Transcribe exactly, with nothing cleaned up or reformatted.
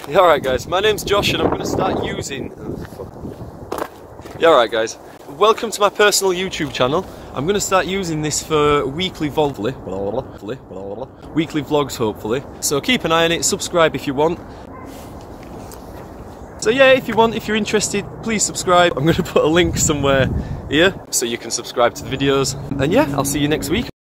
Yeah, alright guys, my name's Josh and I'm going to start using... Yeah, alright guys, welcome to my personal YouTube channel. I'm going to start using this for weekly vlog... weekly vlogs hopefully. So keep an eye on it, subscribe if you want. So yeah, if you want, if you're interested, please subscribe. I'm going to put a link somewhere here so you can subscribe to the videos. And yeah, I'll see you next week.